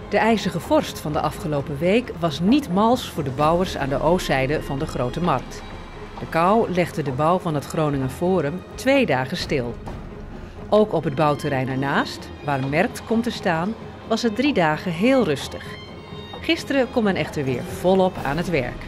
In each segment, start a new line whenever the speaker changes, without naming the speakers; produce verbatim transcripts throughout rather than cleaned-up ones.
De ijzige vorst van de afgelopen week was niet mals voor de bouwers aan de oostzijde van de Grote Markt. De kou legde de bouw van het Groninger Forum twee dagen stil. Ook op het bouwterrein ernaast, waar Merkt komt te staan, was het drie dagen heel rustig. Gisteren kon men echter weer volop aan het werk.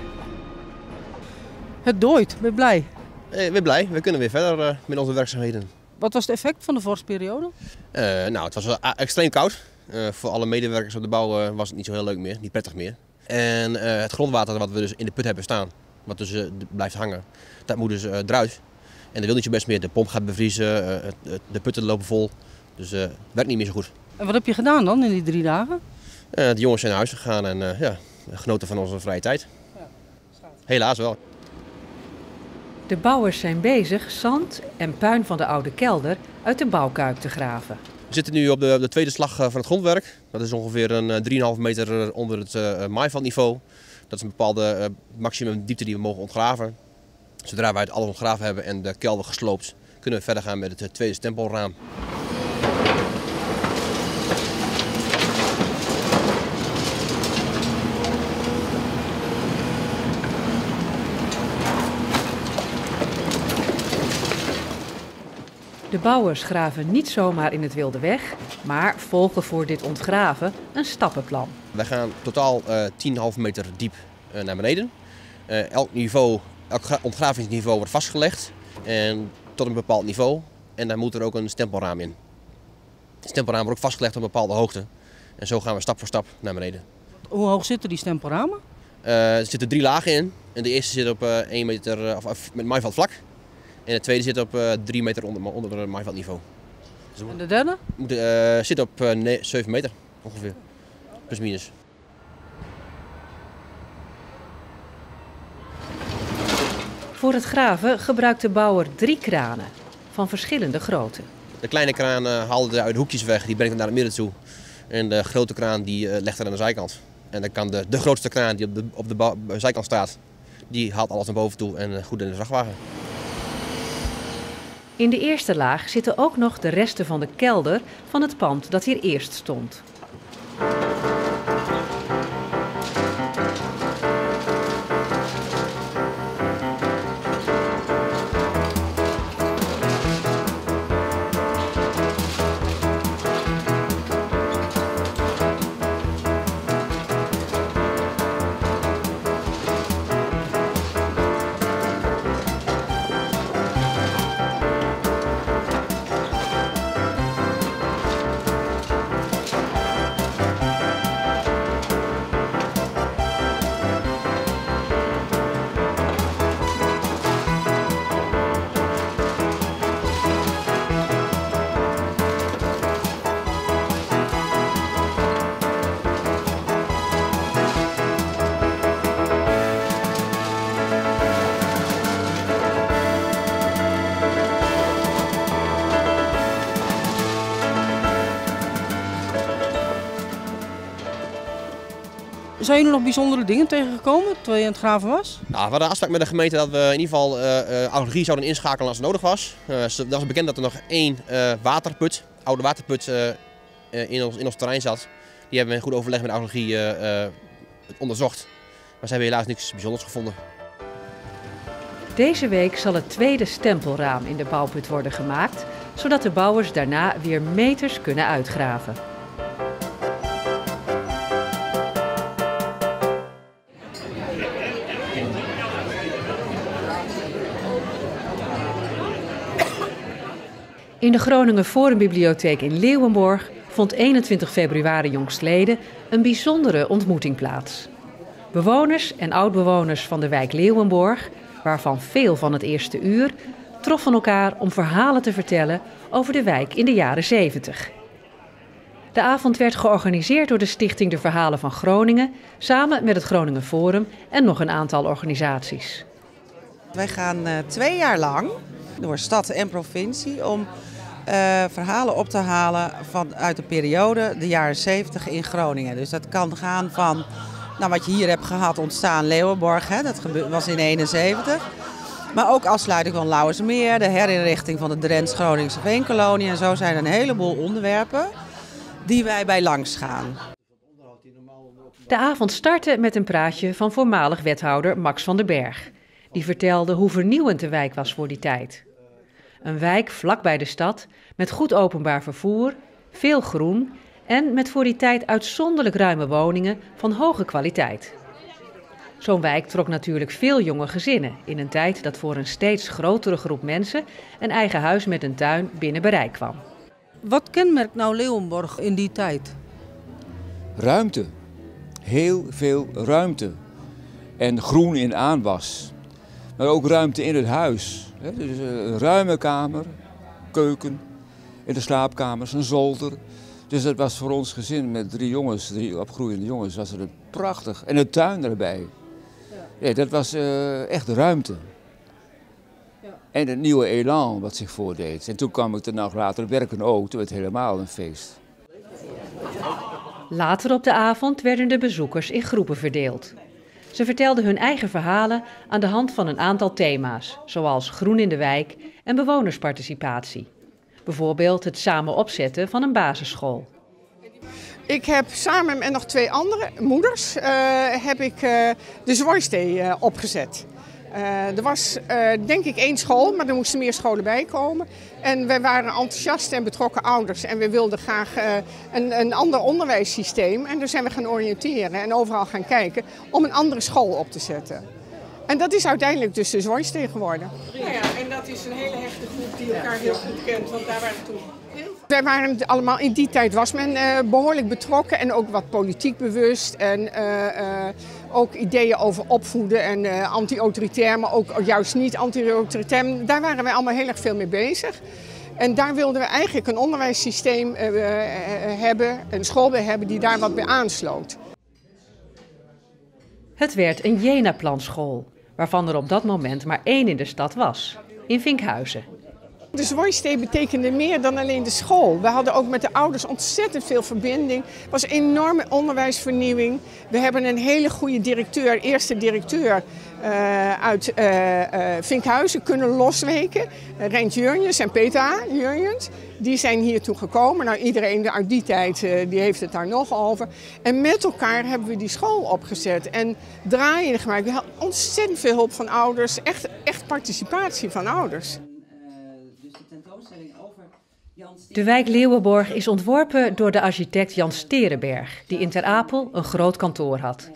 Het dooit, ben je blij?
Ik ben blij, we kunnen weer verder uh, met onze werkzaamheden.
Wat was het effect van de vorstperiode?
Uh, nou, het was uh, extreem koud. Uh, voor alle medewerkers op de bouw uh, was het niet zo heel leuk meer, niet prettig meer. En uh, het grondwater wat we dus in de put hebben staan, wat dus uh, blijft hangen, dat moet dus uh, eruit. En dat wil niet zo best meer. De pomp gaat bevriezen, uh, de putten lopen vol, dus uh, het werkt niet meer zo goed.
En wat heb je gedaan dan in die drie dagen?
Uh, de jongens zijn naar huis gegaan en uh, ja, genoten van onze vrije tijd. Ja, helaas wel.
De bouwers zijn bezig zand en puin van de oude kelder uit de bouwkuip te graven.
We zitten nu op de, op de tweede slag van het grondwerk. Dat is ongeveer een drie komma vijf meter onder het uh, maaivaldniveau. Dat is een bepaalde uh, maximum diepte die we mogen ontgraven. Zodra wij het alles ontgraven hebben en de kelder gesloopt, kunnen we verder gaan met het tweede stempelraam.
De bouwers graven niet zomaar in het wilde weg, maar volgen voor dit ontgraven een stappenplan.
Wij gaan totaal uh, tien komma vijf meter diep uh, naar beneden. Uh, elk niveau, elk ontgravingsniveau wordt vastgelegd en tot een bepaald niveau. En daar moet er ook een stempelraam in. Het stempelraam wordt ook vastgelegd op een bepaalde hoogte. En zo gaan we stap voor stap naar beneden.
Hoe hoog zitten die stempelramen?
Uh, er zitten drie lagen in. En de eerste zit op uh, één meter uh, of, of, met maaivaldvlak. En de tweede zit op uh, drie meter onder, onder het maaivaldniveau. Dus
en de derde?
Moet, uh, zit op uh, nee, zeven meter ongeveer. Plus minus.
Voor het graven gebruikt de bouwer drie kranen van verschillende grootte.
De kleine kraan uh, haalde er uit de hoekjes weg, die brengt het naar het midden toe. En de grote kraan die uh, legt er aan de zijkant. En dan kan de, de grootste kraan die op de, op de zijkant staat, die haalt alles naar boven toe en uh, goed in de vrachtwagen.
In de eerste laag zitten ook nog de resten van de kelder van het pand dat hier eerst stond.
Zijn jullie nog bijzondere dingen tegengekomen terwijl je aan het graven was?
Nou, we hadden afspraak met de gemeente dat we in ieder geval uh, uh, archeologie zouden inschakelen als het nodig was. Uh, dat was bekend dat er nog één uh, waterput, oude waterput uh, uh, in, ons, in ons terrein zat. Die hebben we in goed overleg met de archeologie uh, uh, onderzocht. Maar ze hebben helaas niks bijzonders gevonden.
Deze week zal het tweede stempelraam in de bouwput worden gemaakt, zodat de bouwers daarna weer meters kunnen uitgraven. In de Groninger Forumbibliotheek in Leeuwenborg vond eenentwintig februari jongstleden een bijzondere ontmoeting plaats. Bewoners en oudbewoners van de wijk Leeuwenborg, waarvan veel van het eerste uur, troffen elkaar om verhalen te vertellen over de wijk in de jaren zeventig. De avond werd georganiseerd door de Stichting De Verhalen van Groningen, samen met het Groninger Forum en nog een aantal organisaties.
Wij gaan uh, twee jaar lang door stad en provincie om uh, verhalen op te halen vanuit de periode de jaren zeventig in Groningen. Dus dat kan gaan van nou, wat je hier hebt gehad, ontstaan Leeuwenborg, hè, dat was in eenenzeventig. Maar ook afsluiting van Lauwersmeer, de herinrichting van de Drents-Groningse Veenkolonie. En zo zijn er een heleboel onderwerpen die wij bij langs gaan.
De avond startte met een praatje van voormalig wethouder Max van den Berg. Die vertelde hoe vernieuwend de wijk was voor die tijd. Een wijk vlak bij de stad, met goed openbaar vervoer, veel groen en met voor die tijd uitzonderlijk ruime woningen van hoge kwaliteit. Zo'n wijk trok natuurlijk veel jonge gezinnen in een tijd dat voor een steeds grotere groep mensen een eigen huis met een tuin binnen bereik kwam.
Wat kenmerkt nou Leeuwenborg in die tijd?
Ruimte. Heel veel ruimte. En groen in aanwas. Maar ook ruimte in het huis. Dus een ruime kamer, keuken, in de slaapkamers, een zolder. Dus dat was voor ons gezin met drie jongens, drie opgroeiende jongens, was het prachtig. En een tuin erbij. Ja, dat was uh, echt ruimte. En het nieuwe elan wat zich voordeed. En toen kwam ik er nog later werken ook, toen werd het helemaal een feest.
Later op de avond werden de bezoekers in groepen verdeeld. Ze vertelden hun eigen verhalen aan de hand van een aantal thema's, zoals groen in de wijk en bewonersparticipatie. Bijvoorbeeld het samen opzetten van een basisschool.
Ik heb samen met nog twee andere moeders uh, heb ik, uh, de Zwoistee uh, opgezet. Uh, er was uh, denk ik één school, maar er moesten meer scholen bij komen. En wij waren enthousiaste en betrokken ouders en we wilden graag uh, een, een ander onderwijssysteem. En daar zijn we gaan oriënteren en overal gaan kijken om een andere school op te zetten. En dat is uiteindelijk dus de Zwoistee geworden.
Nou ja, en dat is een hele hechte groep die elkaar heel goed kent, want daar waren toen heel veel.
Wij waren allemaal, in die tijd was men uh, behoorlijk betrokken en ook wat politiek bewust. En uh, uh, ook ideeën over opvoeden en uh, anti-autoritair, maar ook juist niet anti-autoritair. Daar waren wij allemaal heel erg veel mee bezig. En daar wilden we eigenlijk een onderwijssysteem uh, uh, hebben, een school bij hebben die daar wat bij aansloot.
Het werd een Jena-planschool, waarvan er op dat moment maar één in de stad was, in Vinkhuizen.
De Zwoistee betekende meer dan alleen de school. We hadden ook met de ouders ontzettend veel verbinding. Het was een enorme onderwijsvernieuwing. We hebben een hele goede directeur, eerste directeur uh, uit uh, uh, Vinkhuizen kunnen losweken. Uh, Rent Jurjens en Petra Jurjens. Die zijn hiertoe gekomen. Nou, iedereen uit die tijd uh, die heeft het daar nog over. En met elkaar hebben we die school opgezet en draaien gemaakt. We hadden ontzettend veel hulp van ouders, echt, echt participatie van ouders.
De wijk Leeuwenborg is ontworpen door de architect Jan Sterenberg, die in Ter Apel een groot kantoor had.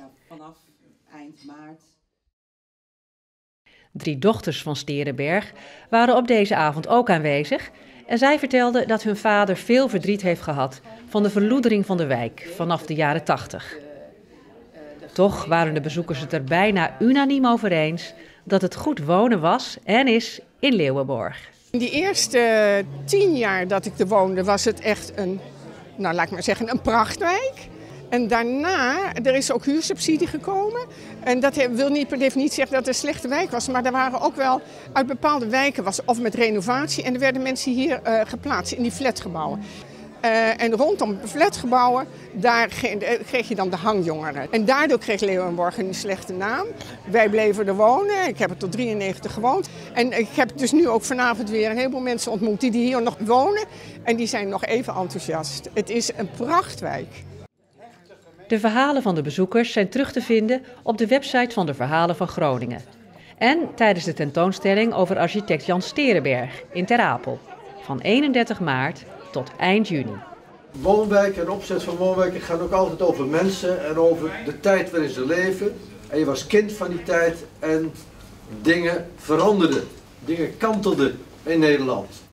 Drie dochters van Sterenberg waren op deze avond ook aanwezig en zij vertelden dat hun vader veel verdriet heeft gehad van de verloedering van de wijk vanaf de jaren tachtig. Toch waren de bezoekers het er bijna unaniem over eens dat het goed wonen was en is in Leeuwenborg.
In die eerste tien jaar dat ik er woonde was het echt een, nou laat ik maar zeggen, een prachtwijk. En daarna, er is ook huursubsidie gekomen. En dat wil niet per definitie zeggen dat het een slechte wijk was. Maar er waren ook wel uit bepaalde wijken, was, of met renovatie. En er werden mensen hier uh, geplaatst in die flatgebouwen. Uh, en rondom flatgebouwen, daar kreeg je dan de hangjongeren. En daardoor kreeg Leeuwenborg een slechte naam. Wij bleven er wonen. Ik heb er tot drieënnegentig gewoond. En ik heb dus nu ook vanavond weer een heleboel mensen ontmoet die hier nog wonen. En die zijn nog even enthousiast. Het is een prachtwijk.
De verhalen van de bezoekers zijn terug te vinden op de website van de Verhalen van Groningen. En tijdens de tentoonstelling over architect Jan Sterenberg in Ter Apel. Van eenendertig maart tot eind juni.
Woonwijken en opzet van woonwijken gaat ook altijd over mensen en over de tijd waarin ze leven. En je was kind van die tijd en dingen veranderden. Dingen kantelden in Nederland.